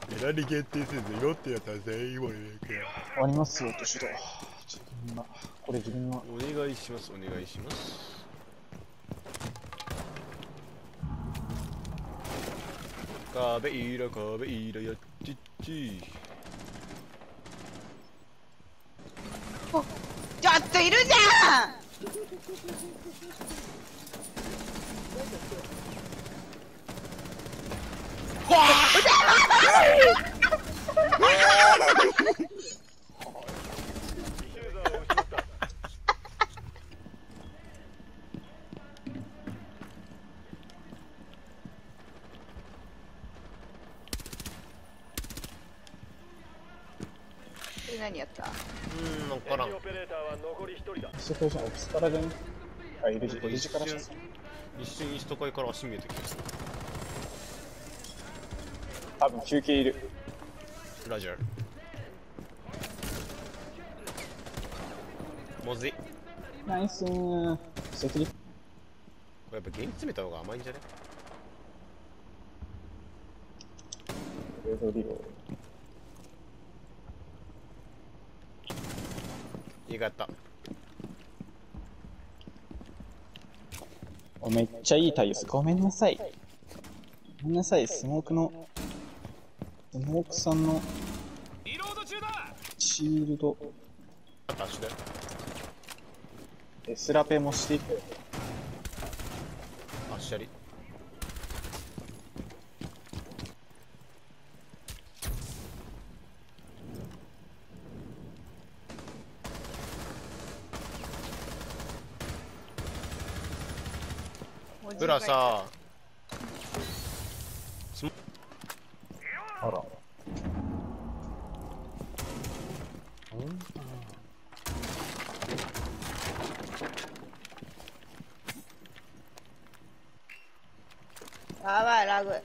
何限定せずよってやったら全員もいるけど。 終わりますよ、年だ。ちょっとみんな、これ自分の。 お願いします、お願いします。壁いら壁いらやっちっち。 ちょっといるじゃん。何やった？ 分からん。 そこじゃん、オフィスからじゃね。あ、入り口からじゃん。 一瞬イースト階から足見えてきた。 多分休憩いる。 ラジャー。もずい。 ナイスー。セキュリ。 これやっぱ原詰めた方が甘いんじゃね？ レードリロー。 いがった。 めっちゃいい対応。ごめんなさい。ごめんなさい、スモークさんのシールド。 足で。 スラペもしていく。 足やり。ブラさ、 あら。 やばい、ラグ。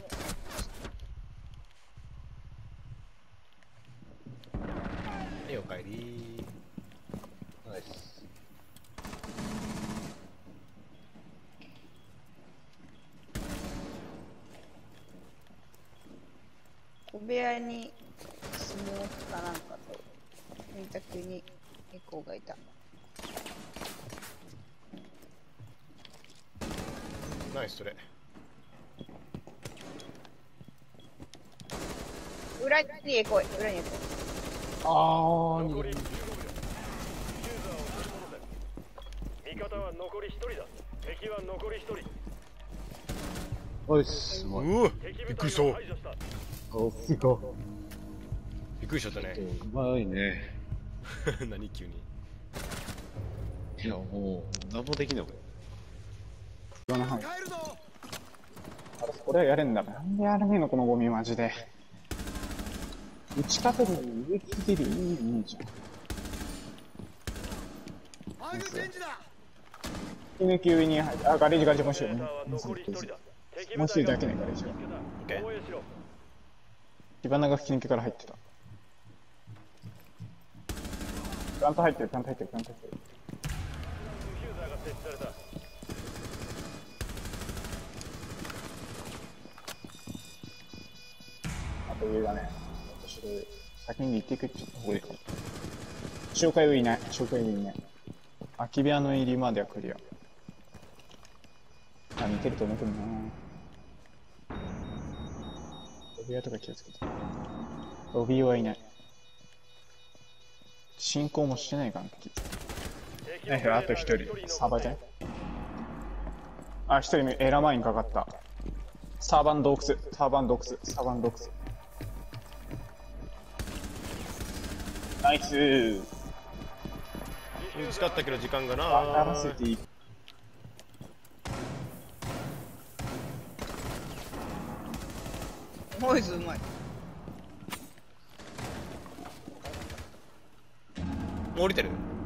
おかえり。ナイス。 小部屋にスモークかなんかと洗濯にエコーがいた。 ナイスそれ。 裏にエコー、裏にエコー。 あー、 残り15秒。味方は残り1人だ。敵は残り1人。 おいっす。 うわ、びっくりした。 おっすごびっくりしちゃったね。 うまいね。 何急に。 いや、もう、何もできないもん。 言わない。あれ、これはやれんだ。なんでやらねえの、このゴミマジで。打ち方で上切ってる意味ねえじゃん。引き抜き上に入って、あ、ガレージもしよう。もう一人だけね、ガレージは。 オッケー。 火花が引き抜きから入ってた。プラント入ってる、プラント入ってる、プラント入ってる。 ディフューザーが設置された。 あと上がね、先に行っていくって言った方がいいかも。紹介上いない、紹介上いない。空き部屋の入りまではクリア。あ、似てると思うけどな。ロビーとか気をつけて。ロビーはいない。進行もしてないかな、ナイフあと一人。サーバーじゃない？あ、一人目、エラマインかかった。サーバン洞窟、サーバン洞窟、サーバン洞窟。ナイスー。 打ち勝ったけど時間がな。 渡らせていい。 ノイズうまい。 降りてる。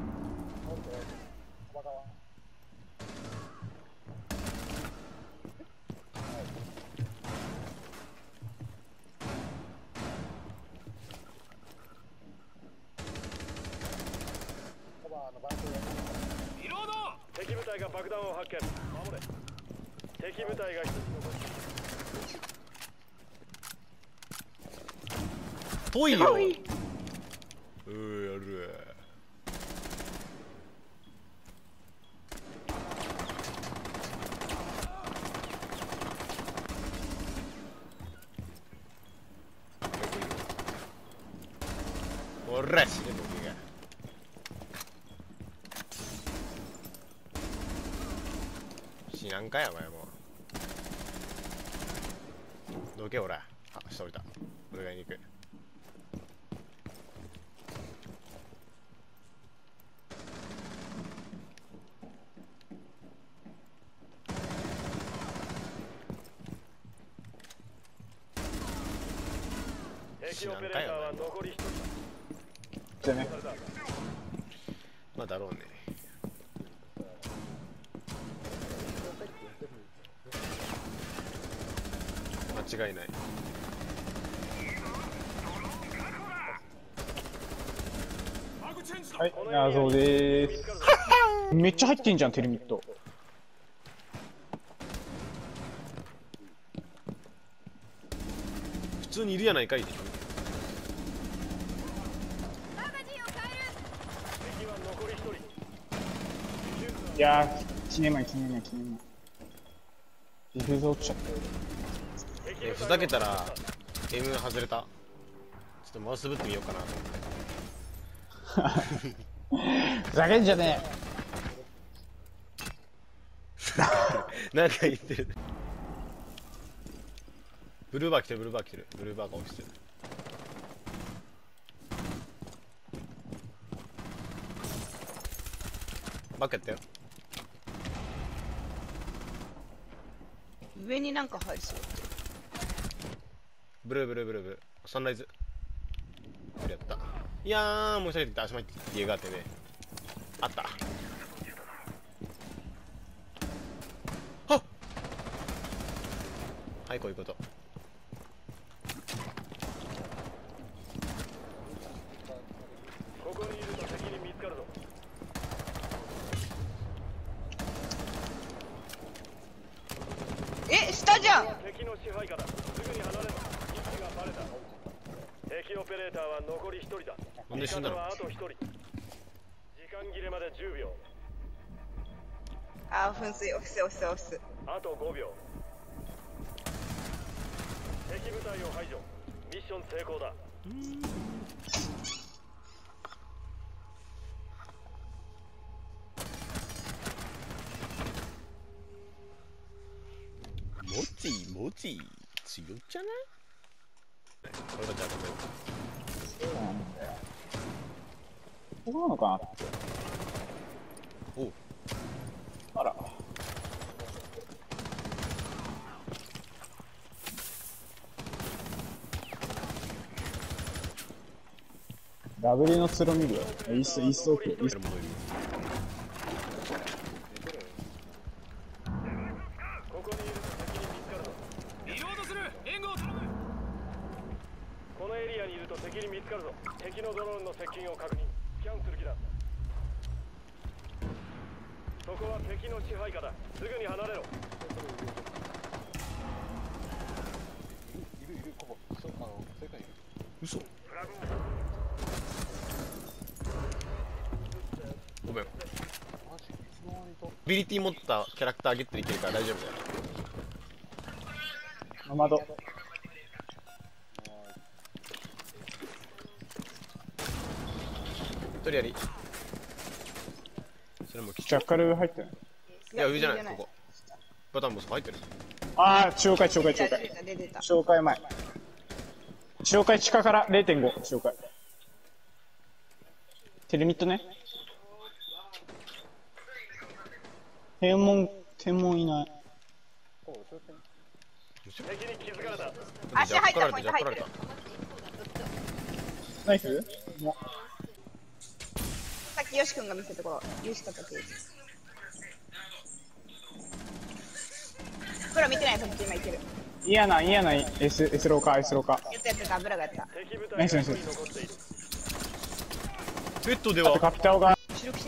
敵部隊が爆弾を発見。守れ。敵部隊が一つ残し。 遠いよ。 遠い。 やる。おらしね僕が。死なんかやお前もう。どけおら。あ、下降りた。俺が行く。 敵オペレーターは残り1人じゃあね。 まあだろうね。間違いない。 はい、あ、そうでーす。めっちゃ入ってんじゃん、テルミット。 普通にいるやないかい。 敵は残り1人いやー、記念前。ディフューズ落ちちゃったよ。 ふざけたら M 外れた。ちょっとマウスぶってみようかなと思って。 ふざけんじゃねなんか言ってる。ブルーバー来てる。ブルーバーが落ちてる。バックやったよ。 上になんか入りそう。 ブルーサンライズ。これやった。いやー、もう一人で足前って家があってね。あった。はっ、はい、こういうこと。 ここにいると敵に見つかるぞ。 え、下じゃん。 敵の支配下だ。すぐに離れろ。位置がバレた。敵オペレーターは残り1人だ。 なんで死んだの？ 味方はあと1人。時間切れまで10秒。 あー、噴水、押す。 あと5秒。敵部隊を排除。ミッション成功だ。 もち強っちゃない？これがじゃあそうなんだよ。ここなのかなって。 おう。 あら。ダブリのツロ見るよ。イースト奥。イースト。 戻る。 ここにいると敵に見つかるぞ。 リロードする。援護を頼む。 このエリアにいると敵に見つかるぞ。敵のドローンの接近を確認。スキャンする気だ。そこは敵の支配下だ。すぐに離れろ。 嘘。ごめん。ビリティ持ったキャラクターゲットできるから大丈夫だよ。 ノマド。 一人やり。それもジャッカル入ってない。 いや上じゃないここ。バタンボス入ってる。 あー、紹介。 出た。 紹介前。紹介地下から 0.5。紹介。テルミットね。天文いない。 敵に気づかれた。 足入った、ポインジャッカられト入ってる。 ナイス。 さっきヨシ君が見せたところ、ヨシとかってブラ見てない、そっち今いける。 嫌な S ローカー。 やったブラがやった。 敵部隊が1人残っている。 ペットであとはカピタオが主力し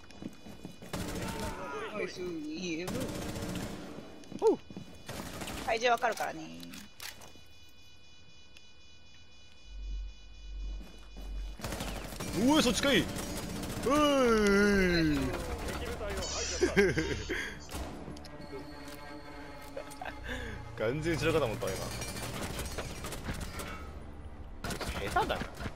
ナイス、いいよ。はい、 体重わかるからね。 うわそっちかい。うーい敵部隊を排除した完全に白かと思ったわ今。下手だな。